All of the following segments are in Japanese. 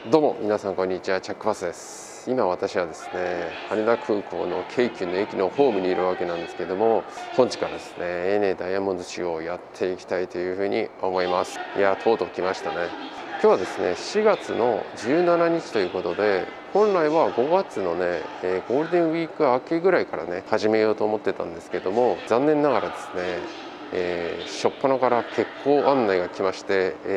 どうも皆さんこんにちは、チャックバスです。今私はですね、羽田空港の京急の駅のホームにいるわけなんですけども、本日からですね ANA ダイヤモンドシーをやっていきたいというふうに思います。いやとうとう来ましたね。今日はですね4月の17日ということで、本来は5月のね、ゴールデンウィーク明けぐらいからね始めようと思ってたんですけども、残念ながらですね初っ端から欠航案内が来まして、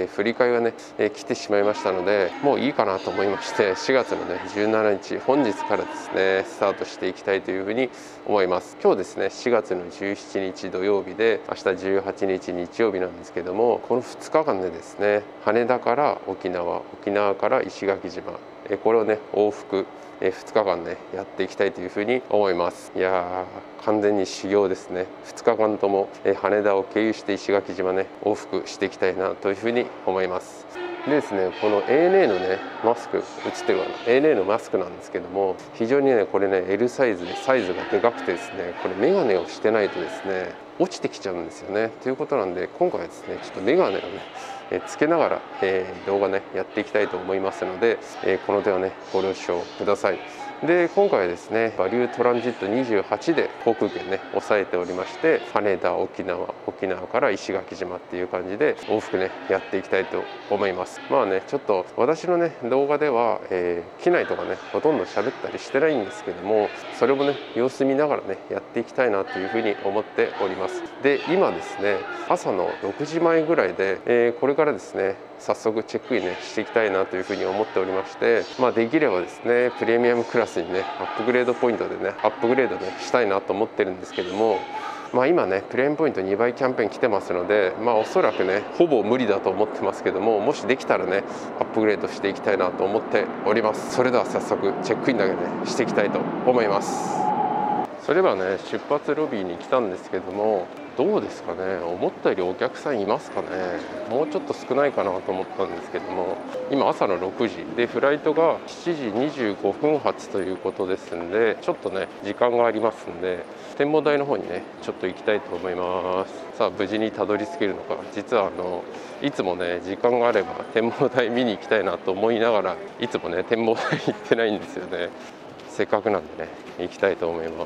振り替えがね、来てしまいましたので、もういいかなと思いまして、4月のね17日本日からですねスタートしていきたいというふうに思います。今日ですね4月の17日土曜日で、明日18日日曜日なんですけども、この2日間でですね羽田から沖縄、沖縄から石垣島、これをね往復2日間ねやっていきたいというふうに思います。いやー完全に修行ですね。2日間とも羽田を経由して石垣島ね往復していきたいなというふうに思います。でですね、この ANA のねマスク、映ってるかな、 ANA のマスクなんですけども、非常にねこれね L サイズでサイズがでかくてですね、これメガネをしてないとですね落ちてきちゃうんですよね。ということなんで、今回はですねちょっとメガネをねつけながら、動画ねやっていきたいと思いますので、この点はねご了承ください。で今回はですねバリュートランジット28で航空券ね抑えておりまして、羽田、沖縄、沖縄から石垣島っていう感じで往復ねやっていきたいと思います。まあねちょっと私のね動画では、機内とかねほとんど喋ったりしてないんですけども、それもね様子見ながらねやっていきたいなというふうに思っております。で今ですね朝の6時前ぐらいで、これからですね早速チェックインねしていきたいなというふうに思っておりまして、できればですねプレミアムクラスにねアップグレードポイントでねアップグレードねしたいなと思ってるんですけども、今ねプレミアムポイント2倍キャンペーン来てますので、おそらくねほぼ無理だと思ってますけども、もしできたらねアップグレードしていきたいなと思っております。それでは早速チェックインだけねしていきたいと思います。それではね出発ロビーに来たんですけども、どうですかね、思ったよりお客さんいますかね。もうちょっと少ないかなと思ったんですけども、今朝の6時でフライトが7時25分発ということですんで、ちょっとね時間がありますんで、展望台の方にねちょっと行きたいと思います。さあ無事にたどり着けるのか。実はいつもね時間があれば展望台見に行きたいなと思いながら、いつもね展望台行ってないんですよね。せっかくなんでね行きたいと思います。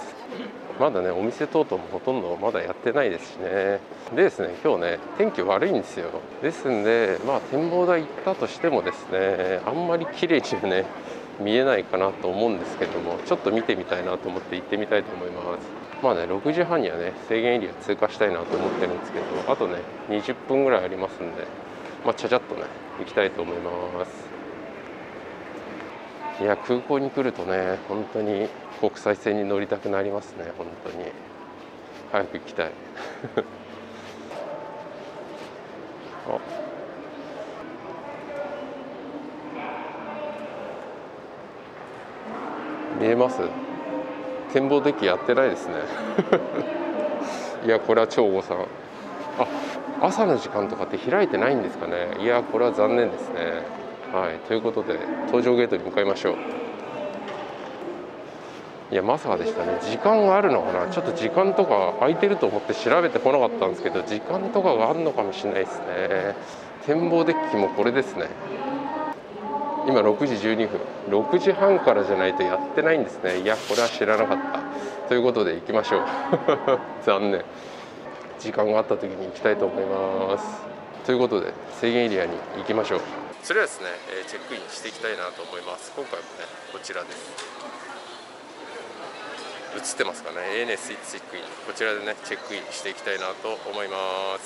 まだねお店等々もほとんどまだやってないですしね。でですね今日ね天気悪いんですよ。ですんで展望台行ったとしてもですね、あんまり綺麗にね見えないかなと思うんですけども、ちょっと見てみたいなと思って行ってみたいと思います。6時半にはね制限エリア通過したいなと思ってるんですけど、あとね20分ぐらいありますんで、ちゃちゃっとね行きたいと思います。いや空港に来るとね本当に国際線に乗りたくなりますね。本当に早く行きたいあ、見えます？展望デッキやってないですねいやこれは超誤算。朝の時間とかって開いてないんですかね。いやこれは残念ですね。ということで搭乗ゲートに向かいましょう。いやまさかでしたね。時間があるのかな、ちょっと時間とか空いてると思って調べてこなかったんですけど、時間とかがあるのかもしれないですね。展望デッキもこれですね。今6時12分、6時半からじゃないとやってないんですね。いやこれは知らなかった。ということで行きましょう残念。時間があった時に行きたいと思います。ということで制限エリアに行きましょう。それではですね、チェックインしていきたいなと思います。今回もねこちらです。映ってますかね。 ANA スイッチチェックイン、こちらでねチェックインしていきたいなと思います。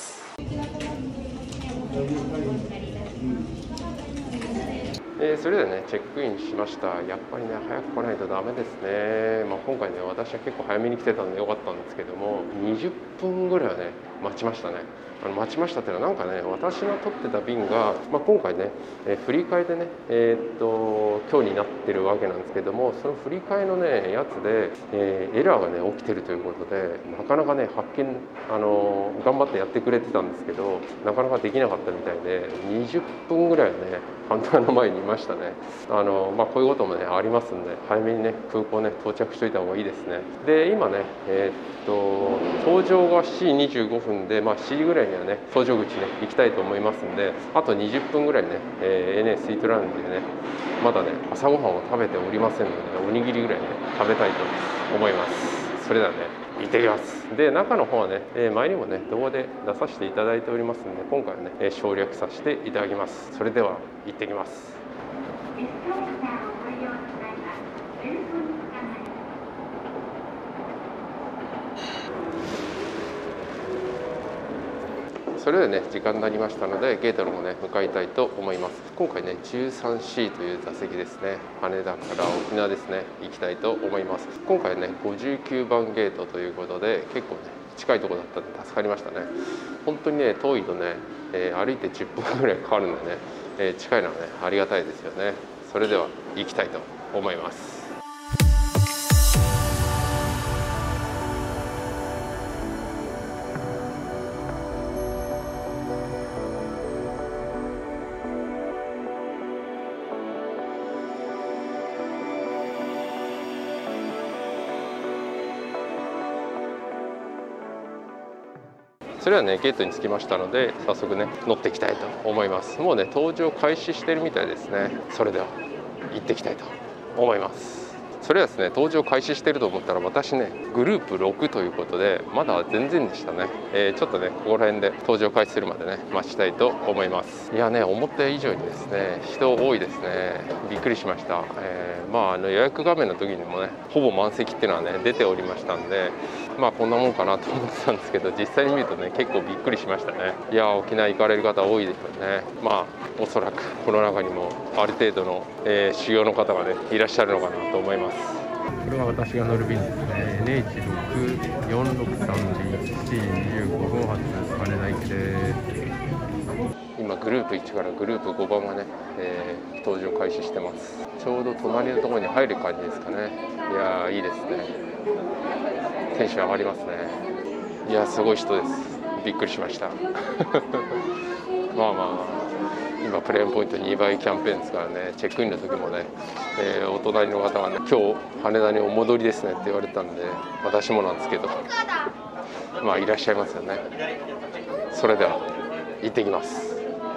それではねチェックインしました。やっぱりね早く来ないとダメですね。今回ね私は結構早めに来てたんでよかったんですけども、20分ぐらいはね待ちましたね。待ちましたっていうのはなんかね、私の取ってた便が、今回ね、振り替えでね今日になってるわけなんですけども、その振り替えのねやつで、エラーがね起きてるということで、なかなかね発見頑張ってやってくれてたんですけど、なかなかできなかったみたいで、20分ぐらいはねカウンターの前にいましたね。こういうこともねありますんで、早めにね空港ね到着しといた方がいいですね。で今ね搭乗が7時25分分で、7時ぐらいにはね搭乗口ね行きたいと思いますんで、あと20分ぐらいね、ANAスイートラウンジでねまだね朝ごはんを食べておりませんので、おにぎりぐらいね食べたいと思います。それではね行ってきます。で、中の方はね、前にもね動画で出させていただいておりますので、今回はね省略させていただきます。それでは行ってきます。それでね時間になりましたので、ゲートの方ね向かいたいと思います。今回ね 13C という座席ですね。羽田から沖縄ですね行きたいと思います。今回ね59番ゲートということで、結構ね近いところだったんで助かりましたね。本当にね遠いとね、歩いて10分ぐらいかかるんでね、近いのはねありがたいですよね。それでは行きたいと思います。それはねゲートに着きましたので、早速ね乗っていきたいと思います。もうね搭乗開始してるみたいですね。それでは行ってきたいと思います。それはですね搭乗開始してると思ったら、私ねグループ6ということでまだ全然でしたね。ちょっとねここら辺で搭乗開始するまでね待ちたいと思います。いやね思った以上にですね人多いですね。びっくりしました。予約画面の時にもねほぼ満席っていうのはね出ておりましたんで、こんなもんかなと思ってたんですけど、実際に見るとね結構びっくりしましたね。いや沖縄行かれる方多いですよね。おそらくこの中にもある程度の、修行の方がねいらっしゃるのかなと思います。これは私が乗る便ですね。 NH64631 7時25分発羽田行きです。今グループ1からグループ5番がね、搭乗開始してます。ちょうど隣のところに入る感じですかね。いやーいいですね。テンション上がりますね。いやすごい人です。びっくりしました今プレーンポイント2倍キャンペーンですからね、チェックインの時もね、お隣の方がね今日羽田にお戻りですねって言われたんで、私もなんですけどいらっしゃいますよね。それでは行ってきます。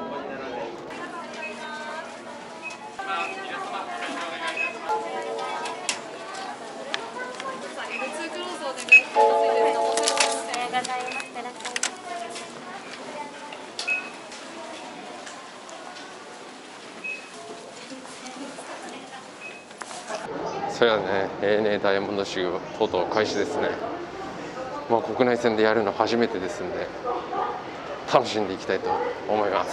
それはね ANA ダイヤモンド州とうとう開始ですね。国内線でやるの初めてですんで楽しんでいきたいと思います。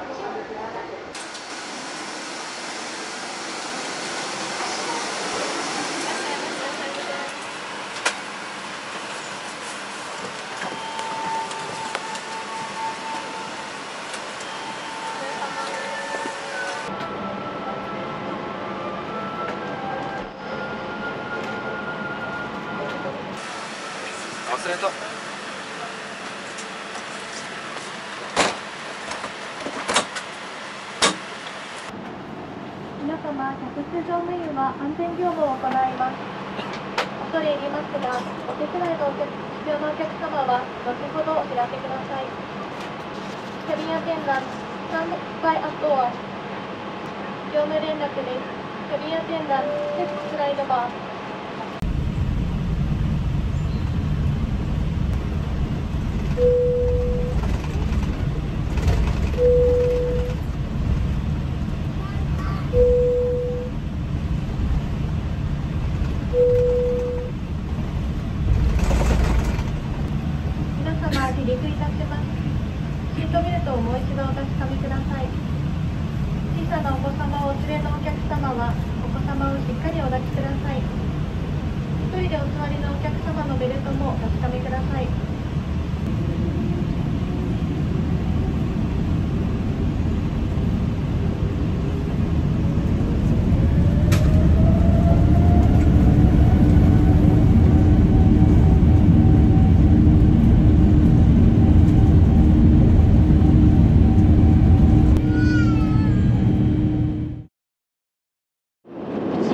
忘れた。 皆様、客室乗務員は安全業務を行います。恐れ入りますが、お手伝いが必要なお客様は後ほどお知らせください。キャビンアテンダント、スタンドバイアットドア。業務連絡です。キャビンアテンダント、ステップスライドバー。離陸いたします。シートベルトをもう一度お確かめください。小さなお子様をお連れのお客様は、お子様をしっかりお抱きください。一人でお座りのお客様のベルトもお確かめください。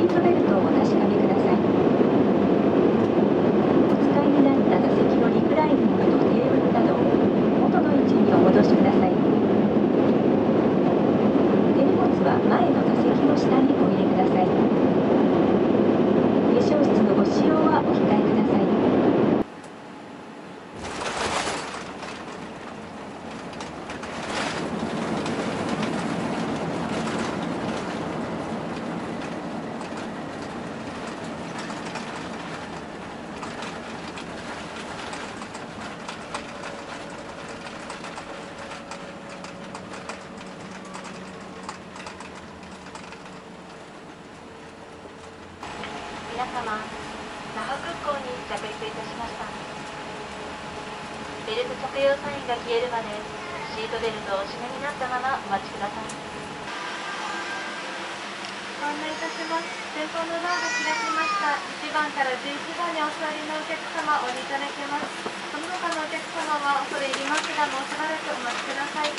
リ皆様、那覇空港に着陸いたしました。ベルト着用サインが消えるまでシートベルトをお締めになったままお待ちください。ご案内いたします。前方のドアが開きました。1番から11番にお座りのお客様お降りいただけます。その他のお客様は恐れ入りますが、もうしばらくお待ちください。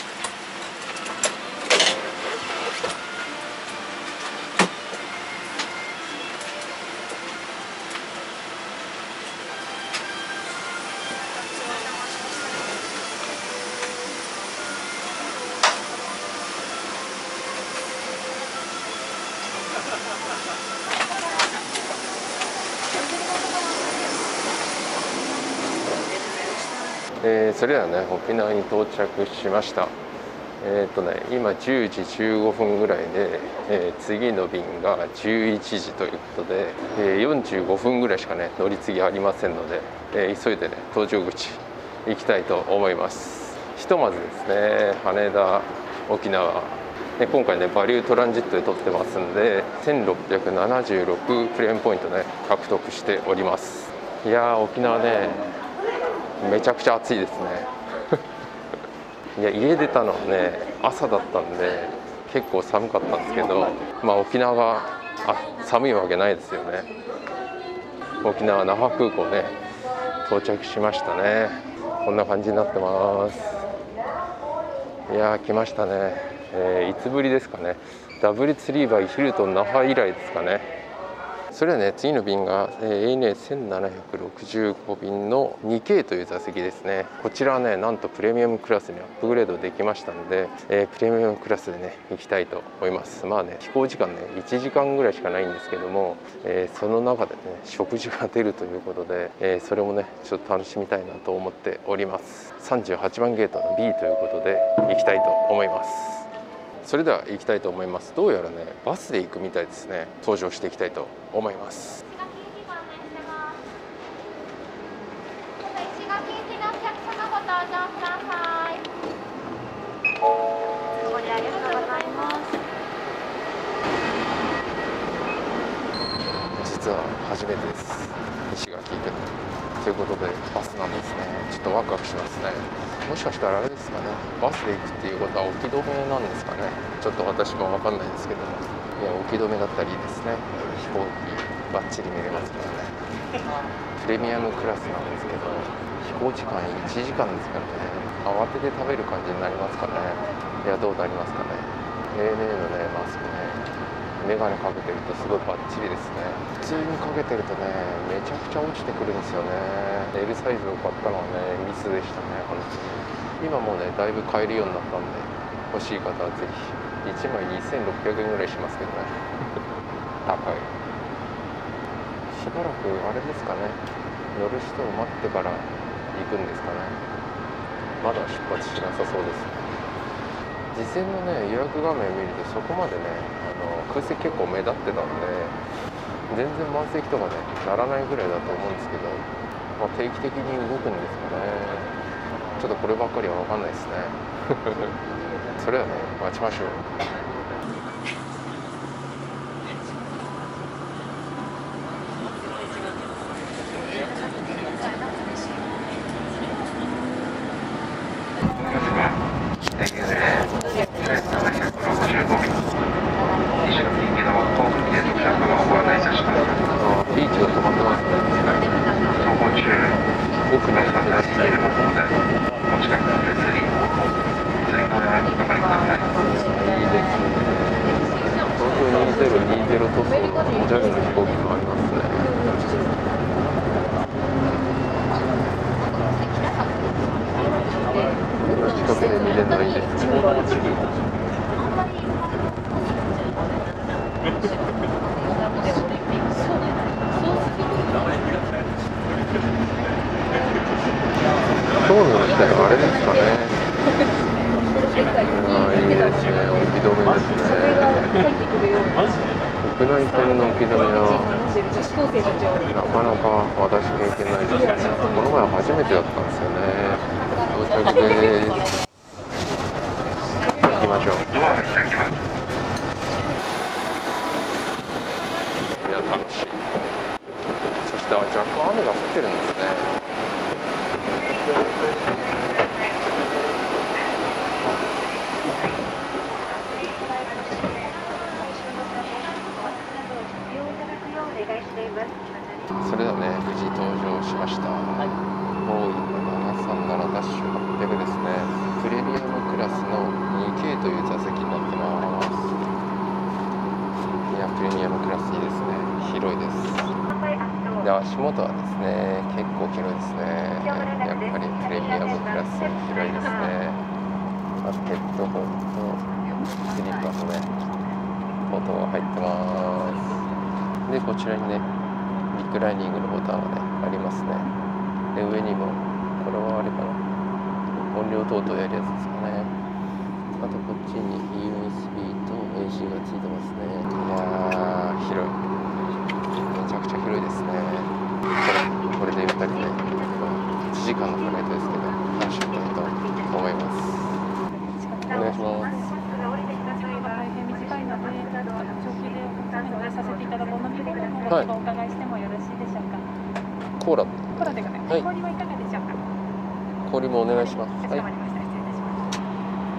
それではね、沖縄に到着しました。今10時15分ぐらいで、次の便が11時ということで、45分ぐらいしかね乗り継ぎありませんので、急いでね搭乗口行きたいと思います。ひとまずですね、羽田沖縄で今回ねバリュートランジットで取ってますんで、1676クレームポイントね獲得しております。いやー、沖縄ねめちゃくちゃ暑いですねいや、家出たのね朝だったんで結構寒かったんですけど、まあ沖縄が寒いわけないですよね。沖縄那覇空港ね到着しましたね。こんな感じになってます。いやー、来ましたね。いつぶりですかね。W3 バイヒルトン那覇以来ですかね。それはね、次の便が ANA1765 便の 2K という座席ですね。こちらはね、なんとプレミアムクラスにアップグレードできましたので、プレミアムクラスでね行きたいと思います。まあね、飛行時間ね1時間ぐらいしかないんですけども、その中でね食事が出るということで、それもねちょっと楽しみたいなと思っております。38番ゲートの B ということで行きたいと思います。それでは行きたいと思います。どうやらねバスで行くみたいですね。搭乗していきたいと思います。 石垣行きのお客様ご搭乗ください。おごりありがとうございます。 実は初めてです。石垣行くのということでバスなんですね。ちょっとワクワクしますね。もしかしたらあれですかね、バスで行くっていうことは置き止めなんですかね。ちょっと私も分かんないですけども、いや置き止めだったらいいですね。飛行機バッチリ見れますからね。プレミアムクラスなんですけど飛行時間1時間ですからね。慌てて食べる感じになりますかね。いや、どうなりますかね。 ANA のねマスクね、メガネかけてるとすごいバッチリですね。普通にかけてるとねめちゃくちゃ落ちてくるんですよね。 L サイズを買ったのはねミスでしたね。本当に今もうねだいぶ買えるようになったんで、欲しい方はぜひ。1枚2600円ぐらいしますけどね高い。しばらくあれですかね、乗る人を待ってから行くんですかね。まだ出発しなさそうですね。事前のね予約画面を見るとそこまでね空席結構目立ってたんで全然満席とかねならないぐらいだと思うんですけど、まあ、定期的に動くんですかね。ちょっとこればっかりは分かんないですねそれはね待ちましょう。ビーチが止まってますね。奥の方がいいですね。東京2020塗装の JAL の飛行機もありますね。近くで見れないですね。今日の下があれですかね。いいですね。置き止めですね。国内線の置き止めはなかなか私経験ないですね。この前初めてだったんですよね。到着です。行きましょう。いや、楽しい。 若干雨が降ってるんですね。それではね、無事登場しました。ボーイング737ダッシュ800ですね。プレミアムクラスの 2K という座席になってます。いや、プレミアムクラスいいですね。広いです。で、足元はですね、結構広いですね。やっぱりプレミアムクラス広いですね。ヘッドホンとスリッパとね、音が入ってます。で、こちらにね、リクライニングのボタンがね、ありますね。で、上にも、これはあれかな、音量等々やるやつですかね。あと、こっちに USB と AC がついてますね。いやー、広い。めちゃくちゃ広いですね。これでゆったりね、1時間のフライトですけど、楽しみたいと思います。お願いします。 大変短いので、長期でお願いさせていただくお飲み物のご希望をお伺いしてもよろしいでしょうか。 コーラでかね、 はい、 氷はいかがでしょうか。 氷もお願いします。 かしこまりました。失礼いたします。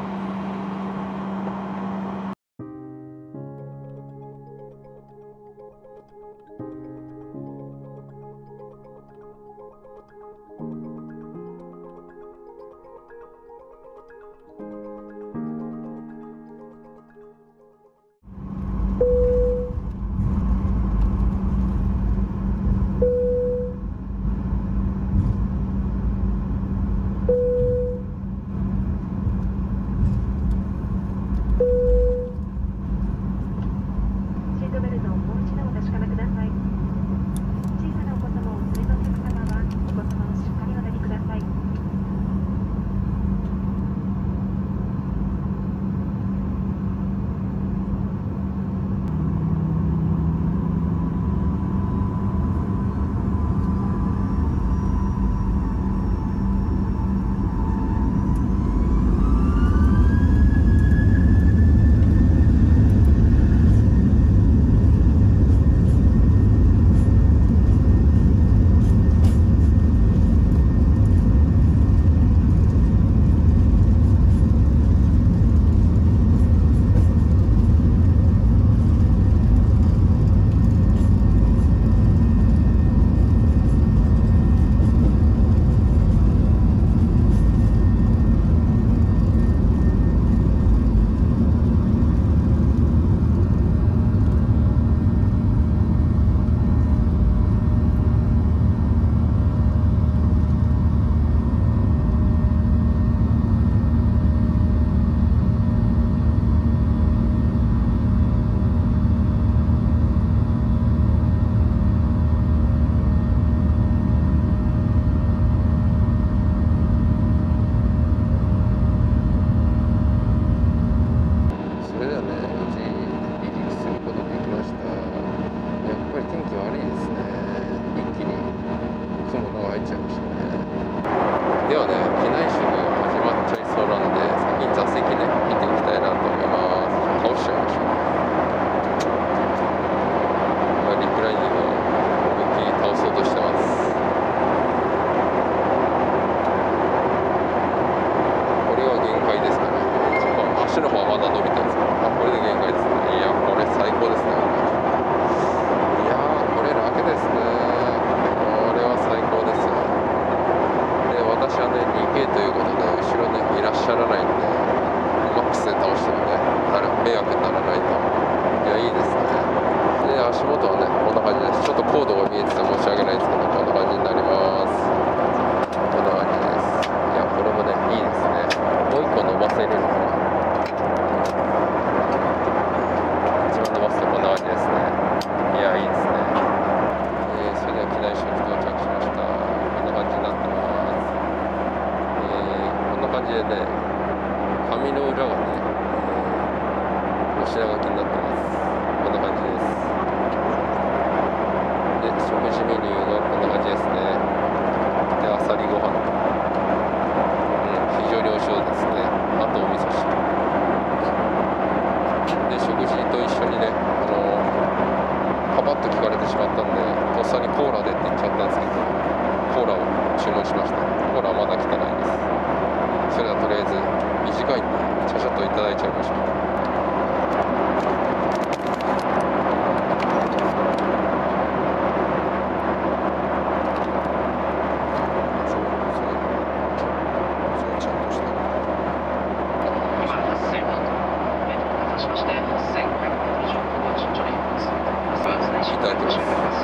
ではね、機内食が始まっちゃいそうなんで、先に座席ね、見ていきたいなと思います。倒しちゃいましょう。リクライニングを思いっきり倒そうとしてます。これは限界ですかね。足の方はまだ伸びてるんですけど、これで限界ですね。いや、これ最高ですね。いやー、これ楽ですね。これは最高ですよ。私はね、2K ということで後ろねいらっしゃらないんで、マックスで倒してもね迷惑にならないと。いや、いいですね。で、足元はねこんな感じです。ちょっとコードが見えてて申し訳ないですけど、こんな感じになります。こんな感じです。いや、これもねいいですね。もう一個伸ばせるのかな。一番伸ばすとこんな感じですね。いや、いいですね。それでは機内食到着しました。こんな感じになってます。こんな感じでね、紙の裏がね、お品書きになってます。こんな感じです。で、食事メニューがこんな感じですね。で、あさりご飯、非常においしそうですね。あとお味噌汁で、食事と一緒にね、パパッと聞かれてしまったんで、とっさにコーラでって言っちゃったただきます。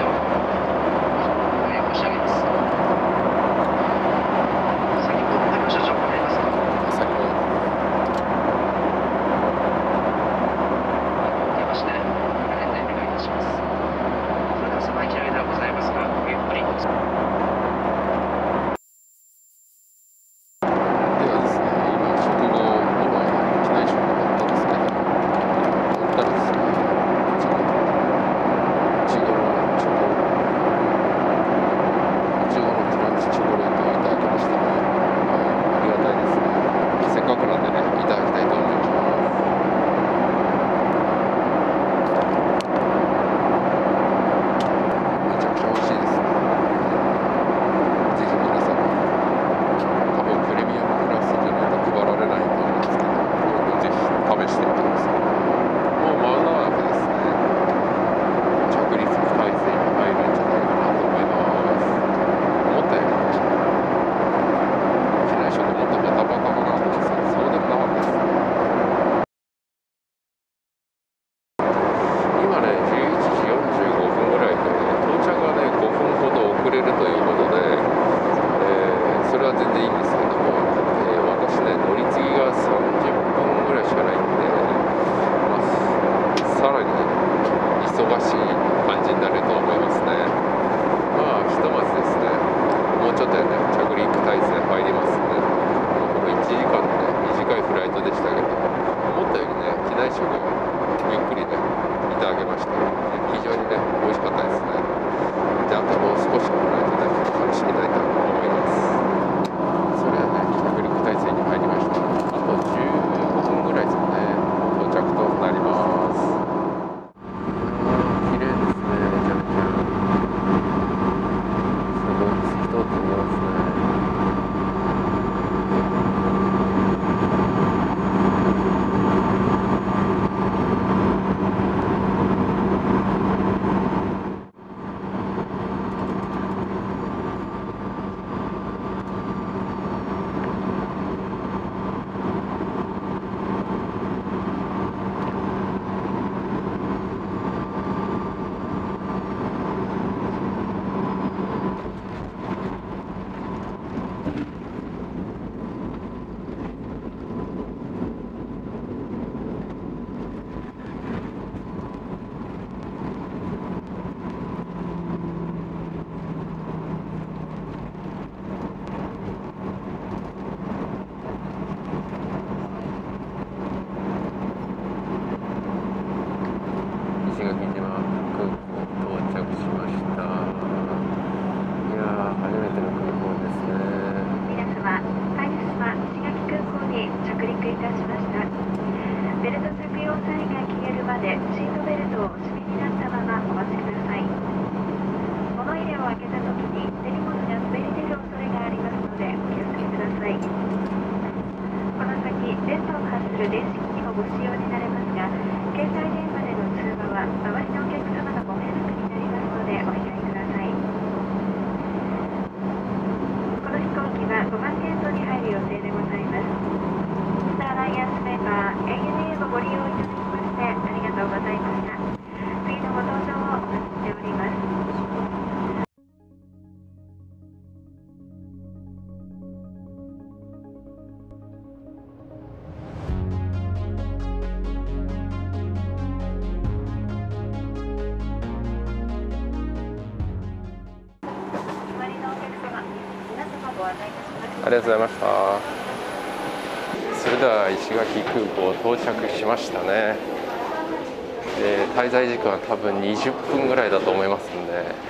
ありがとうございました。それでは石垣空港到着しましたね。滞在時間は多分20分ぐらいだと思いますん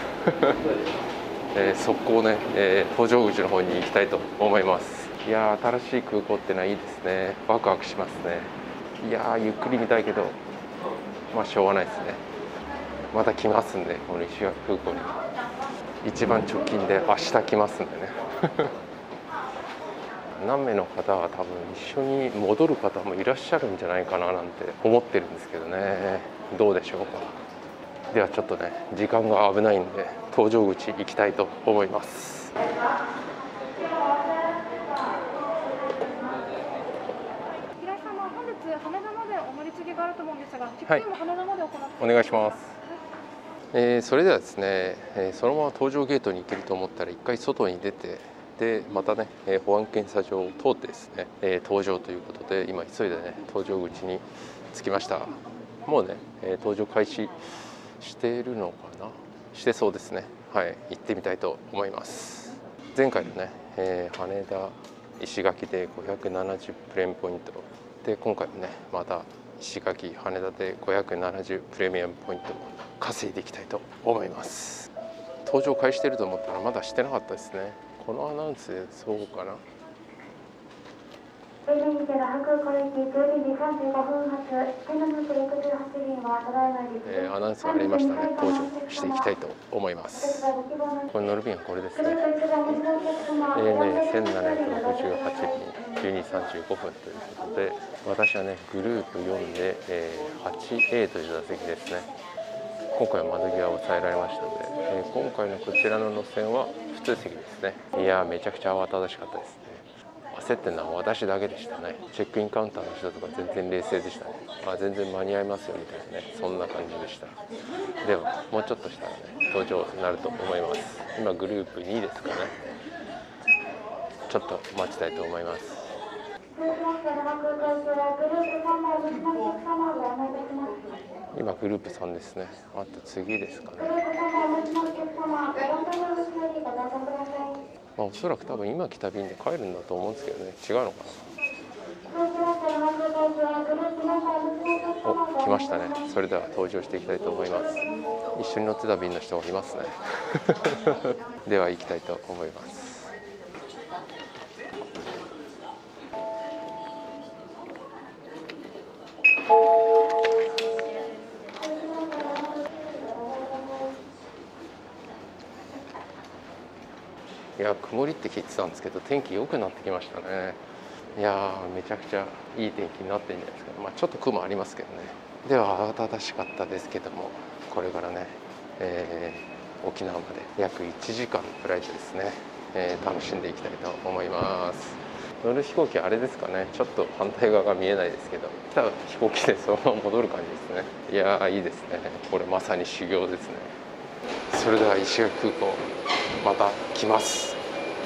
で速攻ね、搭乗口の方に行きたいと思います。いやー、新しい空港ってのはいいですね。ワクワクしますね。いやー、ゆっくり見たいけどまあしょうがないですね。また来ますんで、この石垣空港に一番直近で明日来ますんでね何名の方は多分一緒に戻る方もいらっしゃるんじゃないかななんて思ってるんですけどね。どうでしょうか。ではちょっとね、時間が危ないんで搭乗口行きたいと思います。 平井様、本日羽田までお乗り継ぎがあると思うんですが、チェックインも羽田まで行って、 お願いします。 それではですね、そのまま搭乗ゲートに行けると思ったら一回外に出て、でまたね、保安検査場を通ってですね、搭乗ということで今急いでね搭乗口に着きました。もうね、搭乗開始しているのかな、してそうですね。はい、行ってみたいと思います。前回のね、羽田石垣で570プレミアムポイントで、今回もねまた石垣羽田で570プレミアムポイントを稼いでいきたいと思います。搭乗開始してると思ったらまだしてなかったですね。このアナウンスでそうかな。 アナウンスがありましたね。搭乗していきたいと思います。これ乗る便はこれですね。ANA 1768便12時35分ということで、私はねグループ4で、8A という座席ですね。今回は窓際を抑えられましたので、今回のこちらの路線は普通席ですね。いやー、めちゃくちゃ慌ただしかったですね。焦ってるのは私だけでしたね。チェックインカウンターの人とか全然冷静でしたね。全然間に合いますよみたいなね、そんな感じでした。ではもうちょっとしたらね登場になると思います。今グループ2ですかね。ちょっと待ちたいと思います。今グループ3ですね。あと次ですかね。おそらく多分今来た便で帰るんだと思うんですけどね。違うのかな。お、来ましたね。それでは登場していきたいと思います。一緒に乗ってた便の人もいますね。では行きたいと思います。いや、曇りって聞いてたんですけど天気良くなってきましたね。いやー、めちゃくちゃいい天気になってるんじゃないですか。ちょっと雲ありますけどね。では慌ただしかったですけども、これからね、沖縄まで約1時間のフライトですね、楽しんでいきたいと思います。乗る飛行機あれですかね、ちょっと反対側が見えないですけど、来た飛行機でそのまま戻る感じですね。いやー、いいですね。これまさに修行ですね。それでは石垣空港また来ます。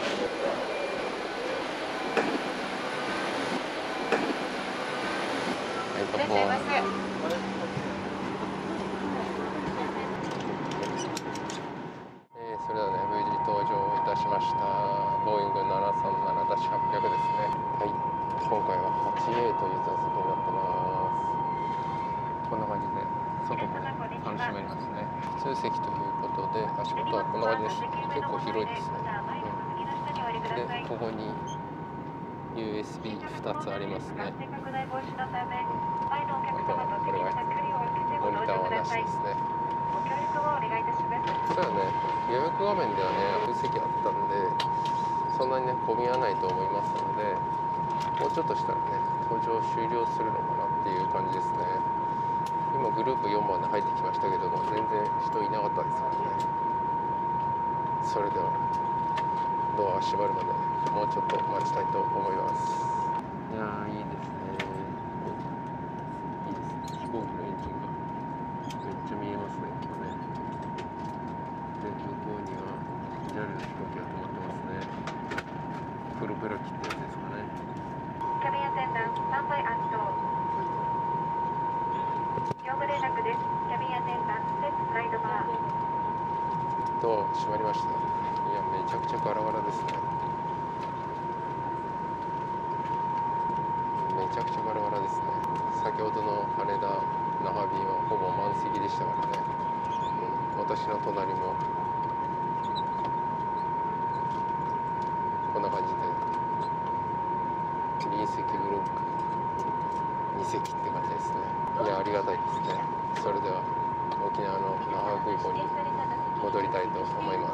それではね、無事搭乗いたしました。ボーイング737-800ですね。はい、今回は 8A という座席になってます。こんな感じで外も楽しめますね。普通席ということで、足元はこんな感じです。結構広いですね。で、ここに USB2 つありますね。あとはこれがモニターはなしですね。そうだね、予約画面ではね空席あったんで、そんなにね混み合わないと思いますので、もうちょっとしたらね搭乗終了するのかなっていう感じですね。今グループ4番で入ってきましたけども、全然人いなかったですからね。それではドアが閉まるまでもうちょっと待ちたいと思います。いやー、いいですね。いいですね。飛行機のエンジンがめっちゃ見えますね、今ね。で、向こうには JAL の飛行機が止まってますね。プロペラ機ってやつですかね。 キャビンアテンダント、スタンバイアンド。業務連絡です。キャビンアテンダント、ステップスライドバー。 ドア閉まりました。いや、めちゃくちゃガラガラですね。めちゃくちゃガラガラですね。先ほどの羽田那覇便はほぼ満席でしたからね。私の隣もこんな感じで隣席ブロック2席って感じですね。いや、ありがたいですね。それでは沖縄の那覇空港に戻りたいと思います。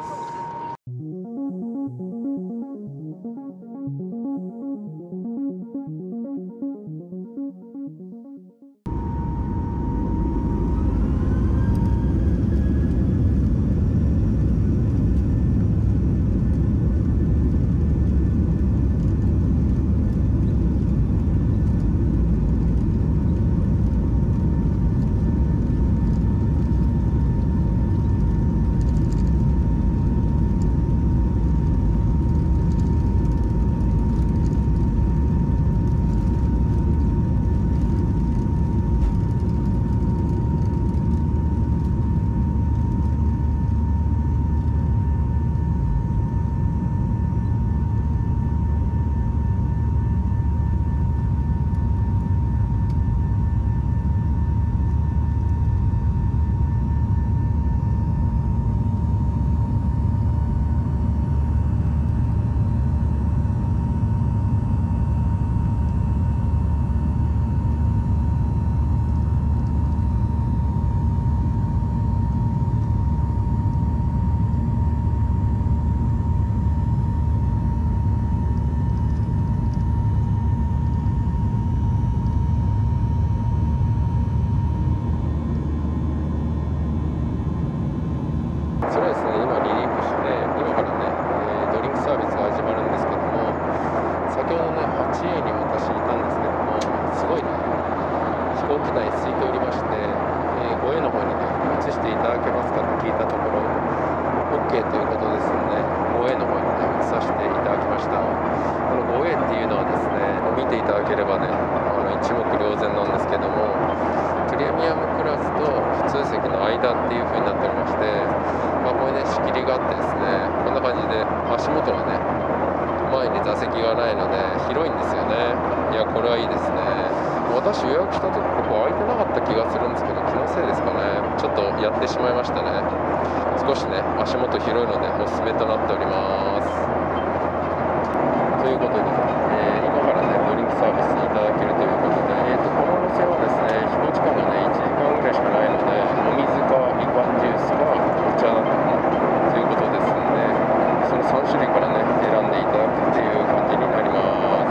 ていただけますかと聞いたところ OK ということですので 5A の方にね移させていただきました。この 5A っていうのはですね見ていただければね一目瞭然なんですけども、プレミアムクラスと普通席の間っていう風になっておりまして、これね仕切りがあってですね、こんな感じで足元がね前に座席がないので広いんですよね。いやこれはいいですね。私予約した時ここ空いてなかった気がするんですけど、気のせいですかね。ちょっとやってしまいましたね。少しね足元広いのでおすすめとなっております。ということで、今からねドリンクサービスいただけるということで、このお店はですね飛行時間がね1時間ぐらいしかないので、お水かみかんジュースかお茶だったかなということですので、その3種類からね選んでいただくっていう感じになります。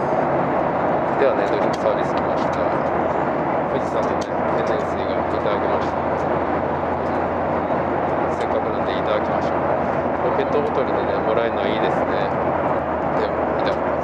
ではねドリンクサービス来ました。富士山のね天然水がいただけました。せっかくなんでいただきましょう。ペットボトルでねもらえるのはいいですね。ではいただきます。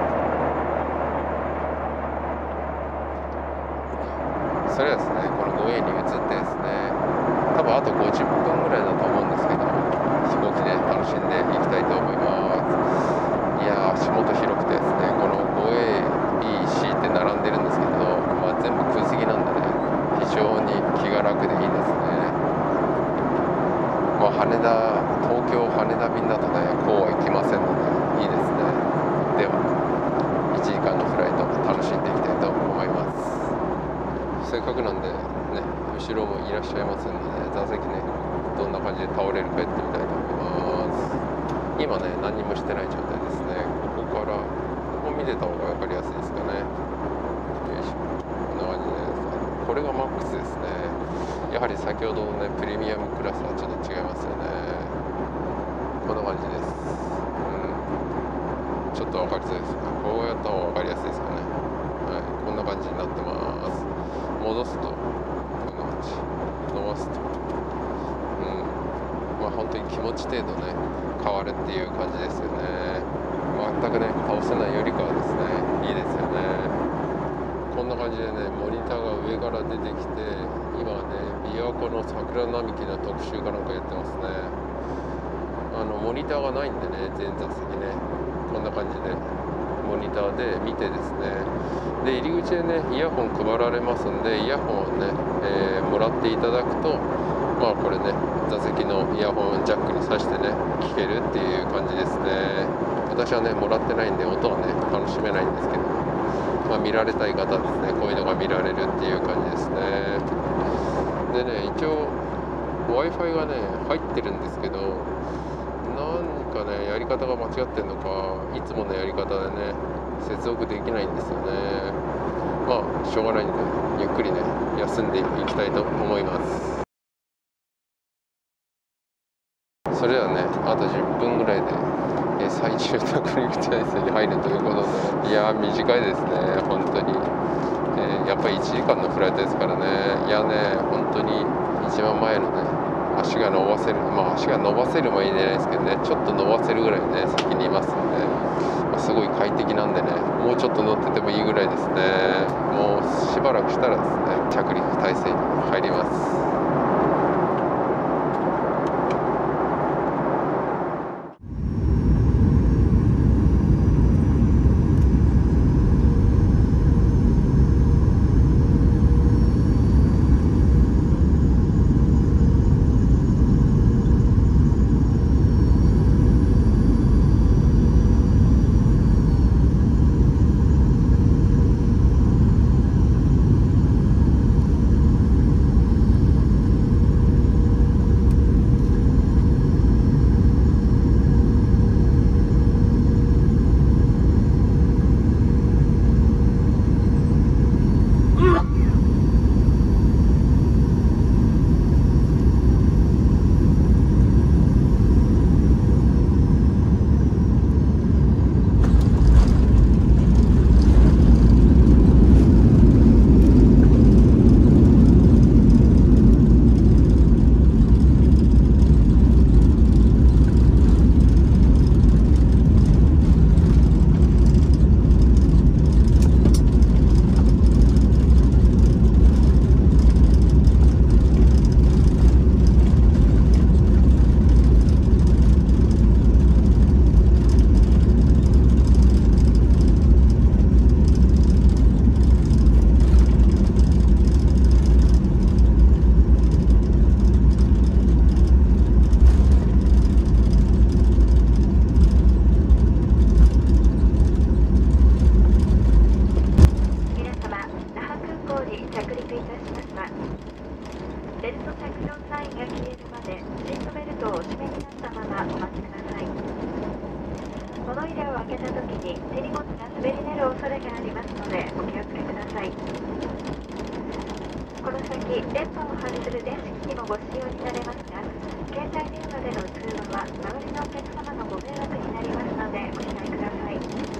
それはですねこの5Aに移ってですね、多分あと50分ぐらいだと思うんですけども、飛行機で楽しんでいきたいと思います。いや足元広くてですね、この 5A、B、C って並んでるんですけど、全部空席なんでね非常に気が楽でいいですね。東京羽田便だとねこうは行きませんのでいいですね。では1時間のフライト楽しんでいきたいと思います。せっかくなんでね後ろもいらっしゃいますので、座席ねどんな感じで倒れるかやってみたいと思います。今ね何にもしてない状態ですね。ここ見てた方が分かりやすいですかね。よいしょ、こんな感じです。これがマックスですね。やはり先ほどのねプレミアムクラスはちょっと違いますよね。こんな感じです。ちょっと分かりづらいですか。こうやった方が分かりやすいですかね。はい、こんな感じになってます。戻すとこんな感じ、伸ばすと本当に気持ち程度ね変わるっていう感じですよね。全くね倒せないよりかはですねいいですよね。こんな感じでねモニターが上から出てきて、今はね琵琶湖の桜並木の特集かなんかやってますね。モニターがないんでね全座席ねこんな感じでモニターで見てですね、で入り口でねイヤホン配られますんで、イヤホンをね、もらっていただくとこれね座席のイヤホンジャックに挿してね聴けるっていう感じですね。私はねもらってないんで音はね楽しめないんですけど、見られたい方ですねこういうのが見られるっていう感じですね。でね一応 Wi-Fi がね入ってるんですけど、なんかねやり方が間違ってんのかいつものやり方でね接続できないんですよね。しょうがないんでゆっくりね休んでいきたいと思います。それではねあと10分ぐらいで最終着陸態勢に入るということで、いや短いですね本当に、やっぱり1時間のフライトですからね。いやね本当に一番前のね足が伸ばせる、足が伸ばせるもいいじゃないですけどね、ちょっと伸ばせるぐらいね先にいますんで、すごい快適なんでねもうちょっと乗っててもいいぐらいですね。もうしばらくしたらですね着陸態勢に入ります。 サインが消えるまでシートベルトをお締めになったままお待ちください。物入れを開けた時に手荷物が滑り出る恐れがありますのでお気をつけください。この先、電波を発する電子機器もご使用になれますが、携帯電話での通話は周りのお客様のご迷惑になりますのでご控えください。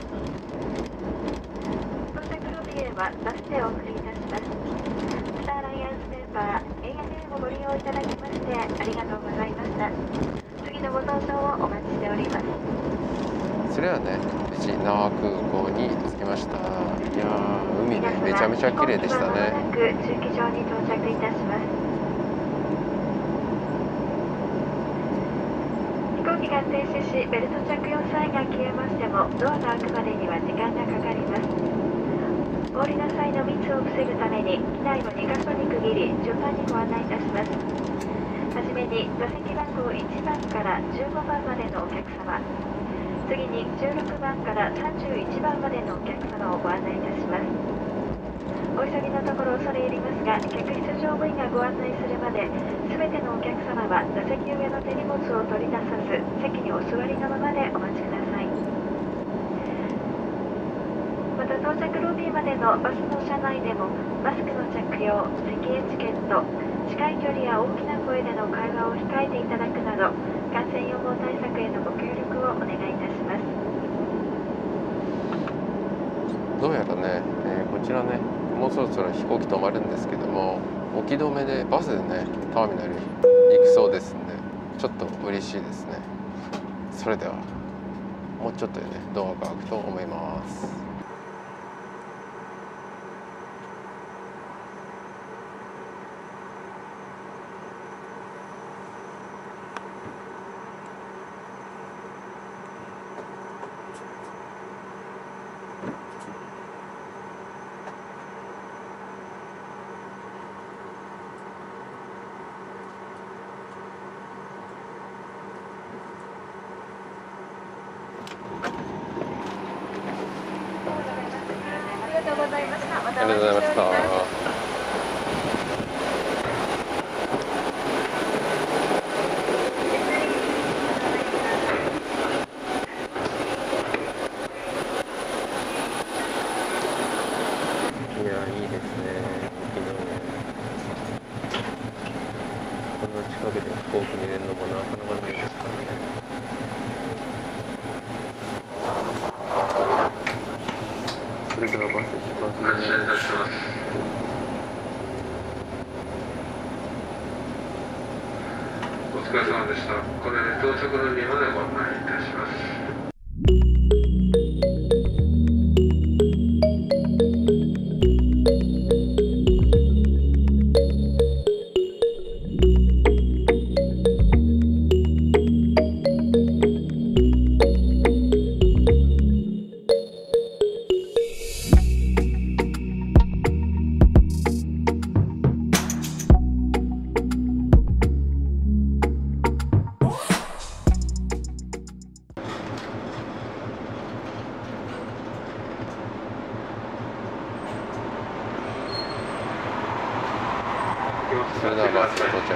到着ロビーへはバスでお送りいたします。スターアライアンスメンバー ANA をご利用いただきましてありがとうございました。次のご搭乗をお待ちしております。 それはね、無事那覇空港に着きました。いやー、海ね、めちゃめちゃ綺麗でしたね。 飛行機は間もなく駐機場に到着いたします。飛行機が停止し、ベルト着用サインが消えましても、ドアが開くまでには時間がかかります。お降りの際の密を防ぐために、機内を2カ所に区切り、順番にご案内いたします。はじめに、座席番号1番から15番までのお客様、次に16番から31番までのお客様をご案内いたします。お急ぎのところ恐れ入りますが、客室乗務員がご案内するまで、すべてのお客様は座席上の手荷物を取り出さず、席にお座りのままでお待ちください。また到着ロビーまでのバスの車内でも、マスクの着用、席エチケット、近い距離や大きな声での会話を控えていただくなど、感染予防対策へのご協力をお願いいたします。 どうやらね、こちらね、もうそろそろ飛行機止まるんですけども、置き止めでバスでね、ターミナル行くそうですんで、ちょっと嬉しいですね。それでは、もうちょっとでね、ドアが開くと思います。 ありがとうございました。またありがとうございました。いや、いいですね。沖縄ね。こんな近くで飛行機見れるのもなかなかないですからね。それではバス出発です。 お疲れ様でした。これで到着ロビーまでご案内いたします。 それではバス到着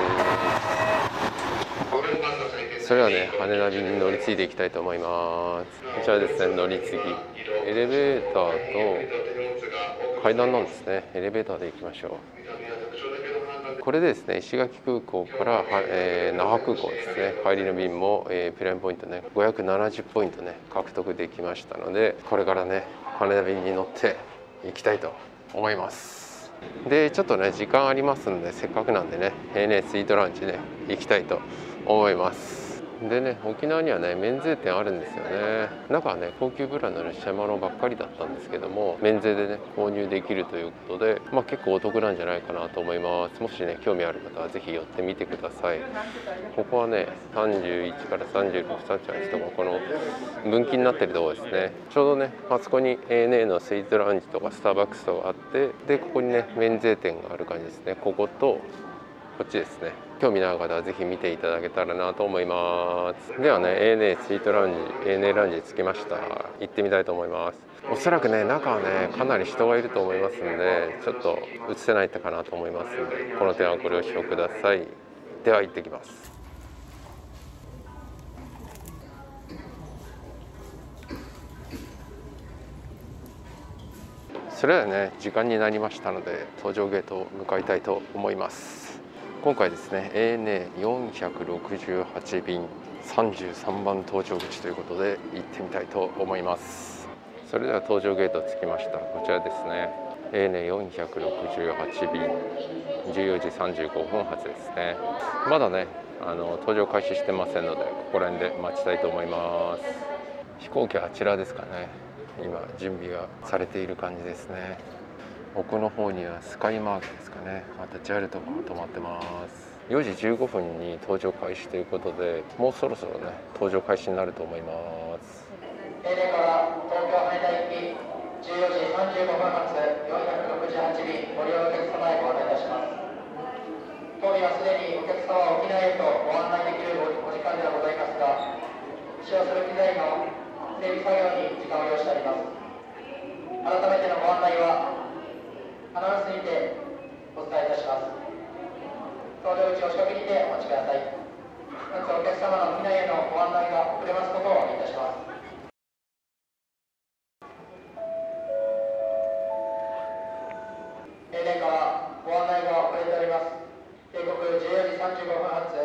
です。それではね、羽田便に乗り継いでいきたいと思います。こちらですね、乗り継ぎ。エレベーターと階段なんですね。エレベーターで行きましょう。これでですね、石垣空港から那覇空港ですね、帰りの便もプライムポイントね、570ポイントね、獲得できましたので、これからね、羽田便に乗って行きたいと思います。でちょっとね時間ありますので、せっかくなんでね ANA スイートランチね行きたいと思います。でね、沖縄にはね免税店あるんですよね。中はね高級ブランドの品物ばっかりだったんですけども、免税でね購入できるということで、結構お得なんじゃないかなと思います。もしね興味ある方はぜひ寄ってみてください。ここはね31から36、38とかこの分岐になってるところですね。ちょうどねあそこに ANA のスイートラウンジとかスターバックスとかあって、でここにね免税店がある感じですね。こことこっちですね。興味のある方はぜひ見ていただけたらなと思います。ではね、ANA スイートラウンジ ANA ラウンジに着きました。行ってみたいと思います。おそらくね、中はねかなり人がいると思いますんで、ちょっと映せないかなと思いますので、この点はご了承ください。では行ってきます。それではね、時間になりましたので搭乗ゲートを向かいたいと思います。今回ですね ANA468 便33番搭乗口ということで行ってみたいと思います。それでは搭乗ゲート着きました。こちらですね。 ANA468 便14時35分発ですね。まだね搭乗開始してませんので、ここら辺で待ちたいと思います。飛行機はあちらですかね。今準備がされている感じですね。奥の方にはスカイマークですかね。あと JAL とかも止まってます。4時15分に搭乗開始ということで、もうそろそろね搭乗開始になると思います。 停電から東京羽田行き14時35分発468便ご利用のお客様へご案内いたします。当便はすでにお客様を沖縄へとご案内できるお時間ではございますが、使用する機材の整備作業に時間を要しております。改めてのご案内はアナウンスにてお伝えいたします。搭乗口お近くにてお待ちください。まずお客様の機内へのご案内が遅れますことをお願いいたします。停電からご案内が遅れております。定刻14時35分発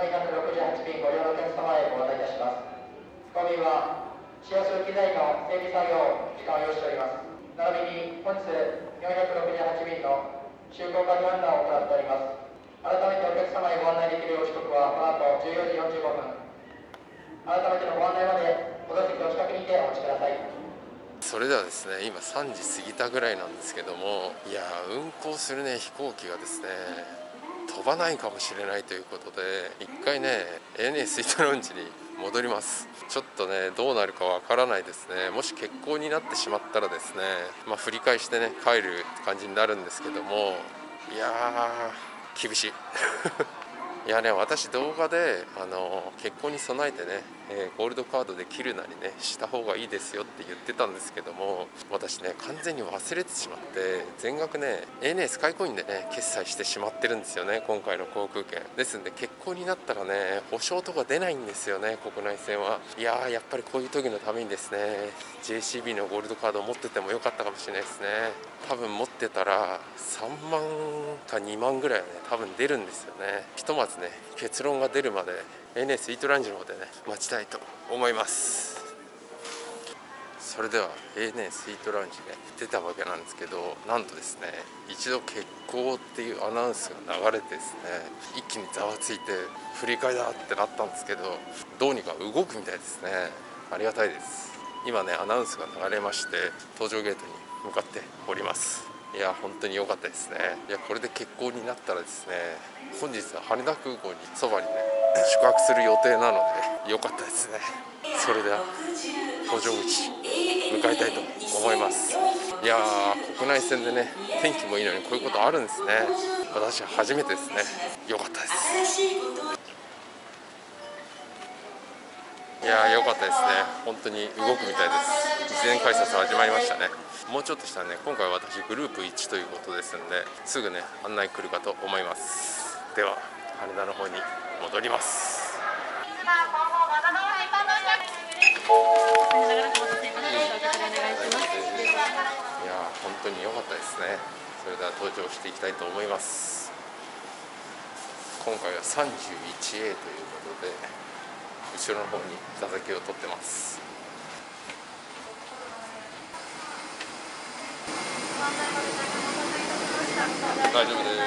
468便ご利用のお客様へご案内いたします。当便は使用する機材の整備作業時間を要しております。並びに本日468便の就航可否判断を行っております。改めてお客様へご案内できるお時刻はこの後14時45分。改めてのご案内までお座席お近くにてお待ちください。 それではですね、今3時過ぎたぐらいなんですけども、いや運航するね飛行機がですね飛ばないかもしれないということで、一回ね ANA スイートラウンジに戻ります。ちょっとねどうなるかわからないですね。もし欠航になってしまったらですね、振り返してね帰るって感じになるんですけども、いやー厳しいいやね、私動画で欠航に備えてね、ゴールドカードで切るなりねした方がいいですよって言ってたんですけども、私ね完全に忘れてしまって全額ね ANA スカイコインでね決済してしまってるんですよね、今回の航空券ですんで。欠航になったらね保証とか出ないんですよね、国内線は。いやーやっぱりこういう時のためにですね JCB のゴールドカードを持っててもよかったかもしれないですね。多分持ってたら3万か2万ぐらいはね多分出るんですよね。ひとまずね結論が出るまで ANA スイートラウンジの方でね待ちたいと思います。それでは ANA スイートラウンジね出たわけなんですけど、なんとですね一度欠航っていうアナウンスが流れてですね、一気にざわついて振り替えだってなったんですけど、どうにか動くみたいですね。ありがたいです。今ねアナウンスが流れまして、搭乗ゲートに向かっております。いや本当に良かったですね。いやこれで欠航になったらですね、本日は羽田空港にそばにね宿泊する予定なので良かったですね。それでは搭乗口向かいたいと思います。いやー国内線でね天気もいいのにこういうことあるんですね。私は初めてですね。良かったです。いやー良かったですね。本当に動くみたいです。事前改札始まりましたね。もうちょっとしたらね、今回私グループ1ということですので、すぐね案内来るかと思います。では羽田の方に戻ります。いやー本当に良かったですね。それでは搭乗していきたいと思います。今回は 31A ということで後ろの方に座席を取ってます。大丈夫です。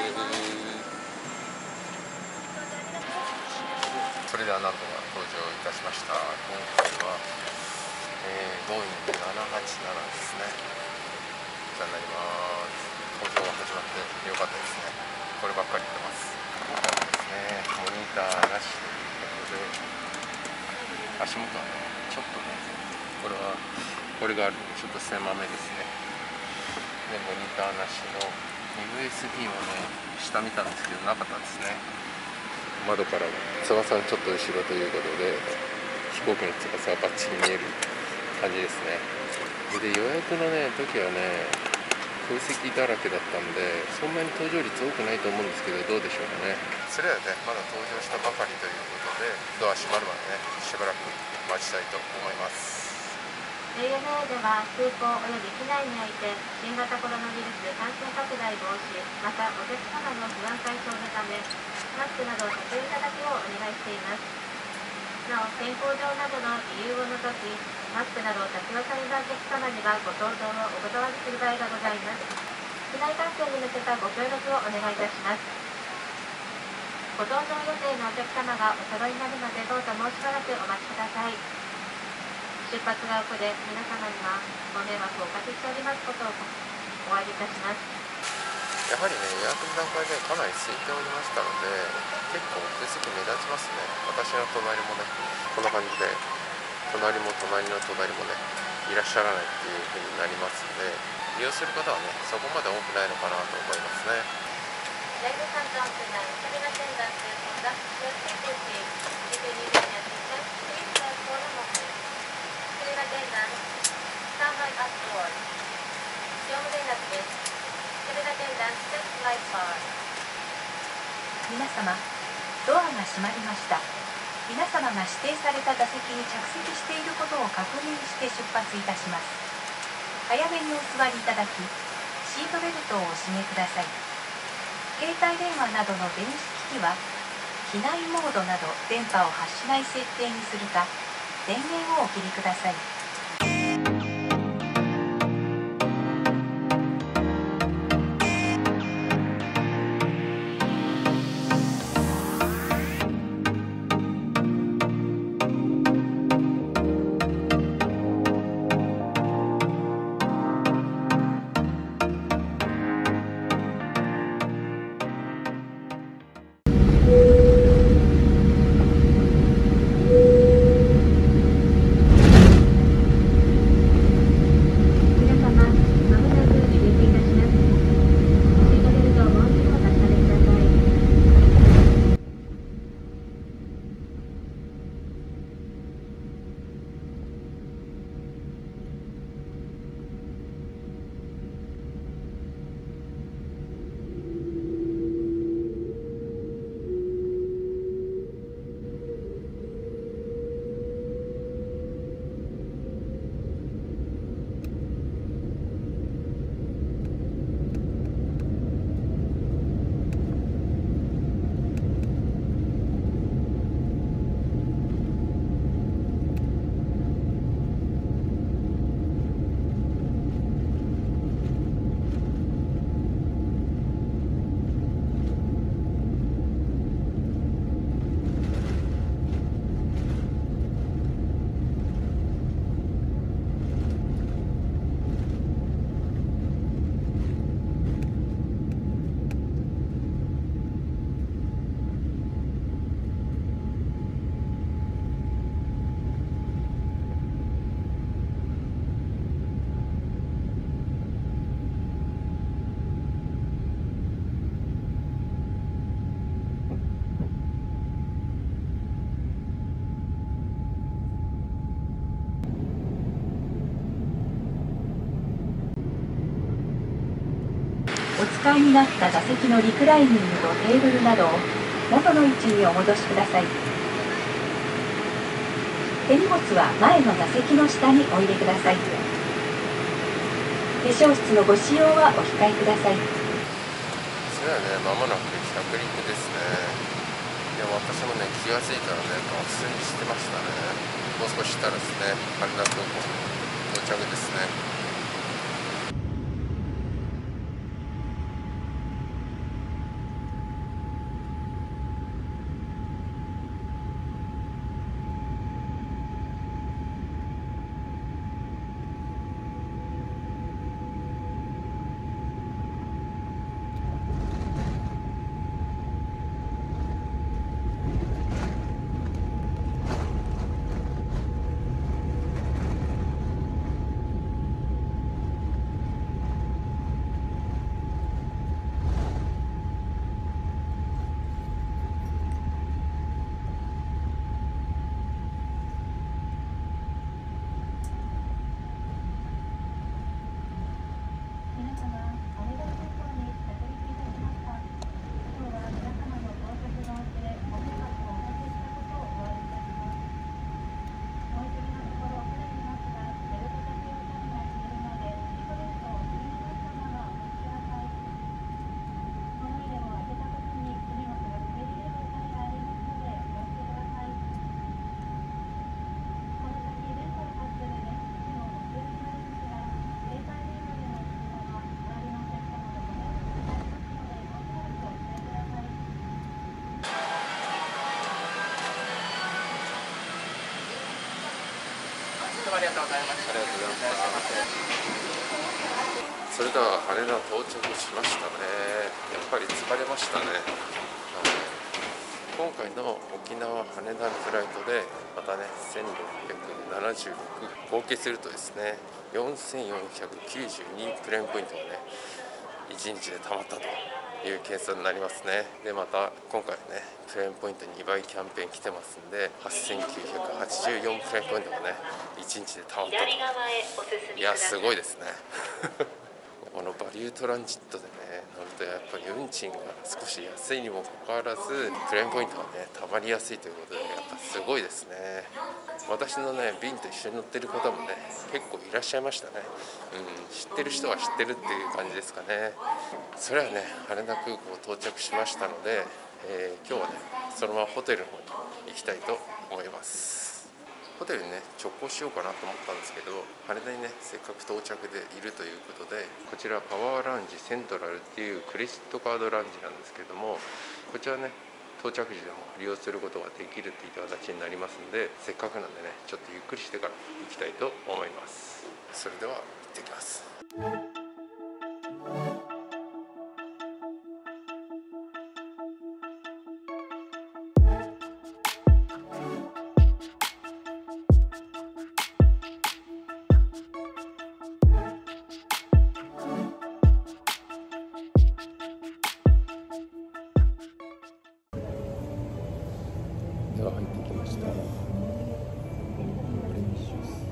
それではなんとか搭乗いたしました。今回は、ボーイング787ですね。こちらになります。搭乗が始まってよかったですね。こればっかり言ってます。ですね、モニターなしということで、足元はねちょっとねこれがあるんでちょっと狭めですね。でモニターなしの USB もね下見たんですけどなかったですね。窓からは翼のちょっと後ろということで飛行機の翼がバッチリ見える感じですね。で予約のね時はね空席だらけだったんでそんなに搭乗率多くないと思うんですけど、どうでしょうかね。それではねまだ搭乗したばかりということでドア閉まるまでねしばらく待ちたいと思います。 ANA では空港及び機内において新型コロナウイルス感染拡大防止、またお客様の不安解消のためマスクなどを着用いただくようお願いしています。なお健康上などの理由を除きマスクなどを着用されたお客様にはご搭乗をお断りする場合がございます。機内感染に向けたご協力をお願いいたします。ご搭乗予定のお客様がお揃いになるまでどうぞもうしばらくお待ちください。出発が遅れ皆様にはご迷惑をおかけしておりますことをお詫びいたします。 やはりね予約の段階でかなり空いておりましたので結構空席目立ちますね。私の隣もねこんな感じで隣も隣の隣もねいらっしゃらないっていう風になりますので利用する方はねそこまで多くないのかなと思いますね。 Ladies and gentlemen, cabin attendants will conduct your security. If you need any assistance, please press for the moment. Cabin attendants, stand by at door. 乗務連絡です。Cabin attendants, set light bar. 皆様、ドアが閉まりました。皆様が指定された座席に着席していることを確認して出発いたします。早めにお座りいただき、シートベルトをお締めください。携帯電話などの電子機器は機内モードなど電波を発しない設定にするか電源をお切りください。お使いになった座席のリクライニングとテーブルなどを元の位置にお戻しください。手荷物は前の座席の下にお入れください。化粧室のご使用はお控えください。 それはね間もなく着陸ですね。でも私もね気がついたらね忘れしてましたね。もう少ししたらですね羽田空港到着ですね。 もありがとうございました。 ありがとうございました。それでは羽田到着しましたね。やっぱり疲れましたね。今回の沖縄羽田のフライトでまたね1676合計するとですね4492プレーンポイントがね1日で貯まったという計算になりますね。でまた今回ねプレーンポイント2倍キャンペーン来てますんで8984プレーンポイントがね1日で貯まったと。いやすごいですねこのバリュートランジットでね乗るとやっぱり運賃が少し安いにもかかわらずプレーンポイントがねたまりやすいということでやっぱすごいですね。私のね便と一緒に乗ってる方もね結構いらっしゃいましたね。知ってる人は知ってるっていう感じですかね。それはね羽田空港到着しましたので、今日はねそのままホテルの方に行きたいと思います。ホテルにね直行しようかなと思ったんですけど羽田にねせっかく到着でいるということでこちらパワーラウンジセントラルっていうクレジットカードラウンジなんですけどもこちらね到着時でも利用することができるっていった形になりますのでせっかくなんでねちょっとゆっくりしてから行きたいと思います。それでは行ってきます。では入ってきました。オレンジジュース。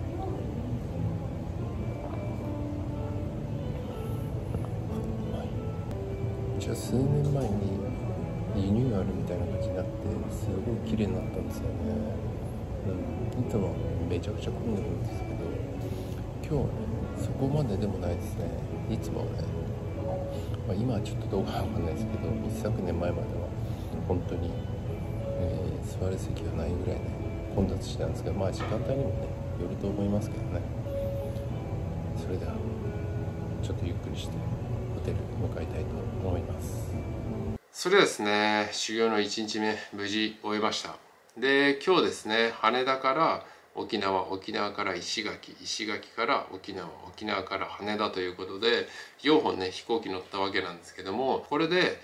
じゃあ数年前にリニューアルみたいな感じになってすごい綺麗になったんですよね。いつもめちゃくちゃ混んでるんですけど今日はねそこまででもないですね。いつもね、今はちょっとどうかわかんないですけど一昨年前までは本当に座る席がないぐらいね混雑してたんですけど時間帯にもねよると思いますけどね。それではちょっとゆっくりしてホテルに向かいたいと思います。それではですね修行の1日目無事終えました。で今日ですね羽田から沖縄、沖縄から石垣、石垣から沖縄、沖縄から羽田ということで4本ね飛行機乗ったわけなんですけどもこれで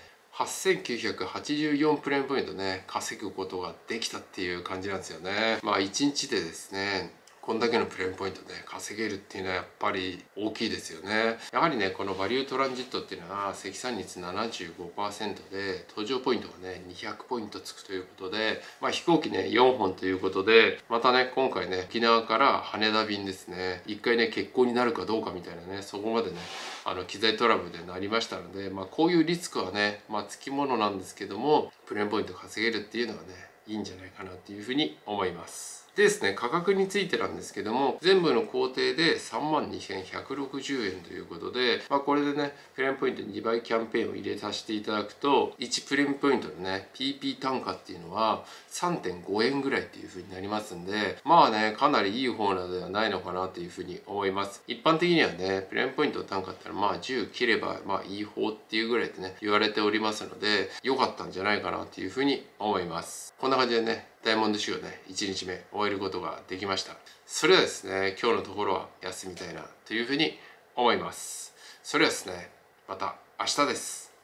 8984プレーンポイントね稼ぐことができたっていう感じなんですよね。1日でですねこんだけのプレーンポイントね稼げるっていうのはやっぱり大きいですよね。やはりねこのバリュートランジットっていうのは積算率 75% で搭乗ポイントがね200ポイントつくということで、飛行機ね4本ということでまたね今回ね沖縄から羽田便ですね一回ね欠航になるかどうかみたいなねそこまでね機材トラブルでなりましたので、こういうリスクはねつきものなんですけどもプレーンポイント稼げるっていうのはねいいんじゃないかなっていうふうに思います。でですね、価格についてなんですけども全部の工程で32,160円ということで、これでねプレーンポイント2倍キャンペーンを入れさせていただくと1プレーンポイントのね PP 単価っていうのは 3.5 円ぐらいっていう風になりますんでかなりいい方なのではないのかなというふうに思います。一般的にはねプレーンポイントの単価ってのは10切ればいい方っていうぐらいでね言われておりますので良かったんじゃないかなというふうに思います。こんな感じでねダイヤモンド修行ね1日目終えることができました。それではですね今日のところは休みたいなというふうに思います。それではですねまた明日です。